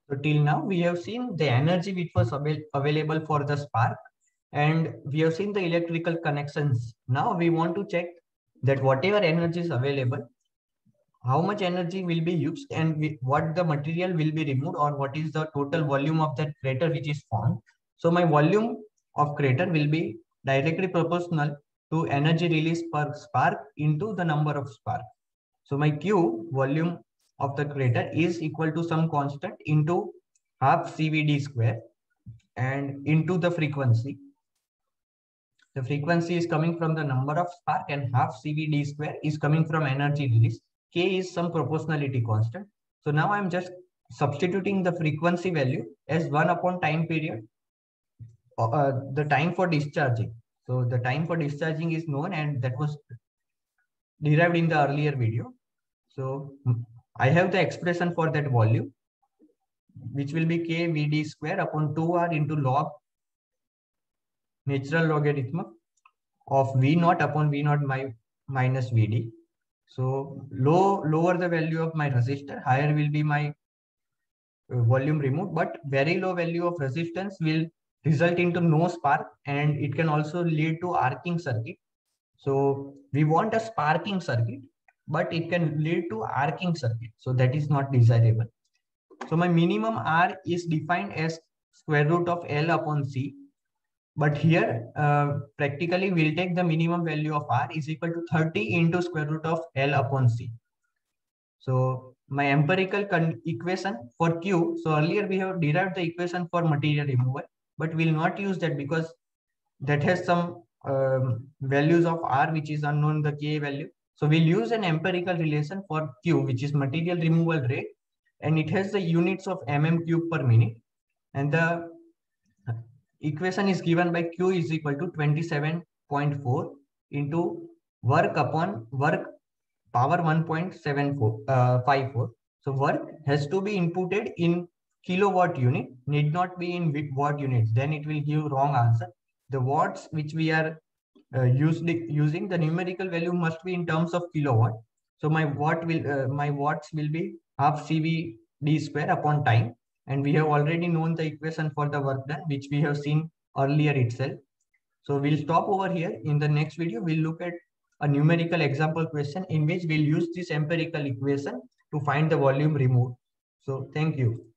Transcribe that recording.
So till now, we have seen the energy which was available for the spark, and we have seen the electrical connections. Now we want to check that whatever energy is available, how much energy will be used, and what the material will be removed, or what is the total volume of that crater which is formed. So my volume of crater will be directly proportional to energy release per spark into the number of spark. So my Q, volume of the crater, is equal to some constant into half CVD square and into the frequency. The frequency is coming from the number of spark, and half CVD square is coming from energy release. K is some proportionality constant. So now I'm just substituting the frequency value as 1 upon time period, the time for discharging. So the time for discharging is known, and that was derived in the earlier video. So I have the expression for that volume, which will be K VD square upon 2R into log natural logarithm of V naught upon V naught minus VD. So lower the value of my resistor, higher will be my volume removed, but very low value of resistance will result into no spark, and it can also lead to arcing circuit. So we want a sparking circuit, but it can lead to arcing circuit. So that is not desirable. So my minimum R is defined as square root of L upon C. But here, practically, we'll take the minimum value of R is equal to 30 into square root of L upon C. So my empirical equation for Q, so earlier we have derived the equation for material removal, but we'll not use that because that has some values of R which is unknown, the K value. So we'll use an empirical relation for Q, which is material removal rate, and it has the units of mm cube per minute. And the equation is given by Q is equal to 27.4 into work upon work power 1.54. So work has to be inputted in kilowatt unit, need not be in watt units. Then it will give wrong answer. The watts which we are using, the numerical value must be in terms of kilowatt. So my watts will be half CVD square upon time. And we have already known the equation for the work done, which we have seen earlier itself. So we'll stop over here. In the next video, we'll look at a numerical example question in which we'll use this empirical equation to find the volume removed. So thank you.